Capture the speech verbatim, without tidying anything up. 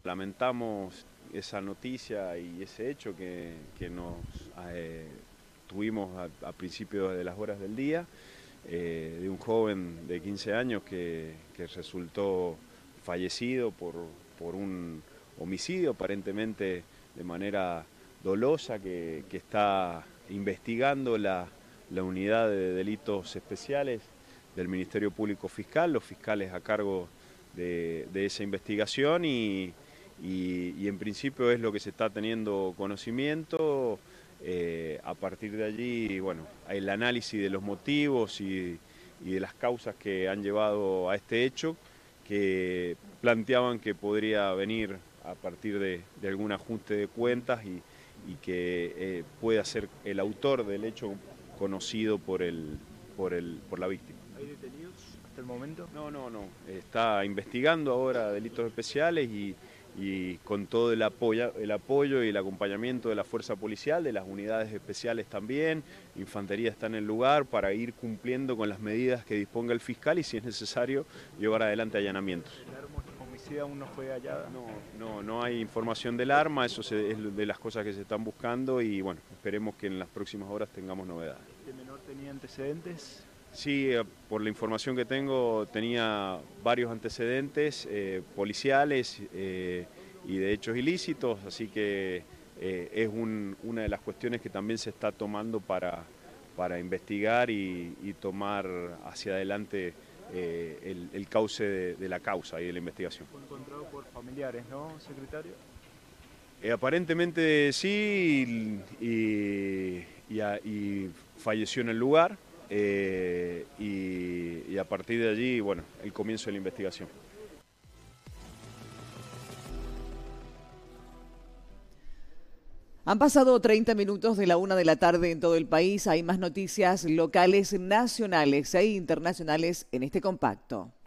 Lamentamos esa noticia y ese hecho que, que nos eh, tuvimos a, a principios de las horas del día, eh, de un joven de quince años que, que resultó fallecido por, por un homicidio aparentemente de manera dolosa que, que está investigando la, la unidad de delitos especiales del Ministerio Público Fiscal, los fiscales a cargo de, de esa investigación y, y, y en principio es lo que se está teniendo conocimiento. Eh, a partir de allí, bueno, el análisis de los motivos y, y de las causas que han llevado a este hecho, que planteaban que podría venir a partir de, de algún ajuste de cuentas y, y que eh, pueda ser el autor del hecho conocido por, el, por, el, por la víctima. ¿Hay detenidos hasta el momento? No, no, no. Está investigando ahora delitos especiales y, y con todo el apoyo, el apoyo y el acompañamiento de la fuerza policial, de las unidades especiales también. Infantería está en el lugar para ir cumpliendo con las medidas que disponga el fiscal y, si es necesario, llevar adelante allanamientos. ¿El arma homicida aún no fue hallada? No, no, no hay información del arma, eso se, es de las cosas que se están buscando y bueno, esperemos que en las próximas horas tengamos novedades. ¿Este menor tenía antecedentes? Sí, por la información que tengo, tenía varios antecedentes eh, policiales eh, y de hechos ilícitos, así que eh, es un, una de las cuestiones que también se está tomando para, para investigar y, y tomar hacia adelante eh, el, el cauce de, de la causa y de la investigación. Fue encontrado por familiares, ¿no, secretario? Eh, aparentemente sí, y, y, y, a, y falleció en el lugar. Eh, y, y a partir de allí, bueno, el comienzo de la investigación. Han pasado treinta minutos de la una de la tarde en todo el país. Hay más noticias locales, nacionales e internacionales en este compacto.